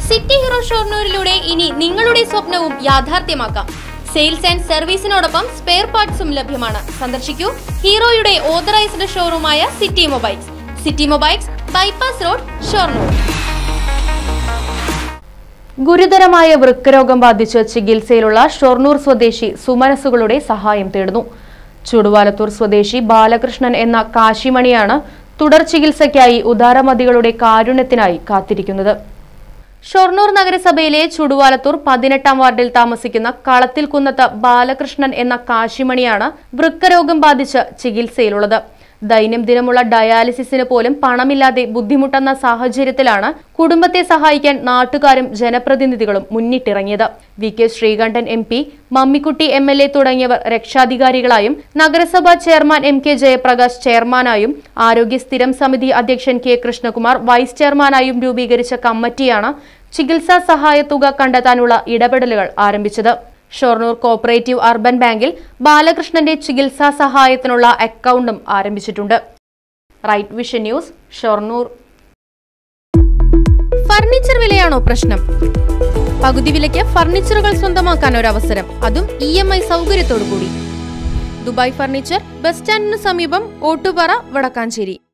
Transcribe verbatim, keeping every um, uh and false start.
City hero ഷൊർണൂരിലൂടെ ഇനി നിങ്ങളുടെ സ്വപ്നവും യാഥാർത്ഥ്യമാക്കാം. സെയിൽസ് ആൻഡ് സർവീസിനോടൊപ്പം സ്പെയർ പാർട്സും ലഭ്യമാണ്. സന്ദർശിക്കൂ ഹീറോയുടെ ഓതറൈസ്ഡ് ഷോറൂമായ city mobiles. City mobiles, bypass road, Shoranur. ഗുരുതരമായ വൃക്കരോഗം ബാധിച്ച് ചികിത്സയിലുള്ള ഷൊർണൂർ സ്വദേശി സുമനസുകളുടെ സഹായം തേടുന്നു. ചുടുവാലത്തൂർ സ്വദേശി ബാലകൃഷ്ണൻ എന്ന കാശിമണിയാണ് തുടർ ചികിത്സയ്ക്കായി ഉദാരമതികളുടെ കാരുണ്യത്തിനായി കാത്തിരിക്കുന്നത്. ഷൊർണൂർ നഗരസഭയിലെ ചുടുവാലത്തൂർ പതിനെട്ടാം വാർഡിൽ താമസിക്കുന്ന കളത്തിൽ കുന്നത്ത് ബാലകൃഷ്ണൻ എന്ന കാശിമണിയാണ് വൃക്കരോഗം ബാധിച്ച് ചികിത്സയിലുള്ളത്. ദൈനംദിനമുള്ള ഡയാലിസിസിന് പോലും പണമില്ലാതെ ബുദ്ധിമുട്ടുന്ന സാഹചര്യത്തിലാണ് കുടുംബത്തെ സഹായിക്കാൻ നാട്ടുകാരും ജനപ്രതിനിധികളും മുന്നിട്ടിറങ്ങിയത്. V K Sreekandan M P, Mammikutty M L A തുടങ്ങിയവർ രക്ഷാധികാരികളായും നഗരസഭാ ചെയർമാൻ എം കെ ജയപ്രകാശ് ചെയർമാനായും ആരോഗ്യ സ്ഥിരം സമിതി അധ്യക്ഷൻ കെ കൃഷ്ണകുമാർ വൈസ് ചെയർമാനായും രൂപീകരിച്ച കമ്മിറ്റിയാണ് ചികിത്സാ സഹായത്തുക കണ്ടെത്താനുള്ള ഇടപെടലുകൾ ആരംഭിച്ചത്. ഷൊർണൂർ കോഓപ്പറേറ്റീവ് അർബൻ ബാങ്കിൽ ബാലകൃഷ്ണന്റെ ചികിത്സാ സഹായത്തിനുള്ള അക്കൗണ്ടും ആരംഭിച്ചിട്ടുണ്ട്. Right vision news, Shoranur. Furniture വിലയാണോ പ്രശ്നം? പകുതി വിലയ്ക്ക് ഫർണിച്ചറുകൾ സ്വന്തമാക്കാൻ ഒരു അവസരം, അതും ഇ എം ഐ സൗകര്യത്തോടു കൂടി. ദുബായ് ഫർണിച്ചർ, ബസ് സ്റ്റാൻഡിന് സമീപം, ഓട്ടുപാറ, വടക്കാഞ്ചേരി.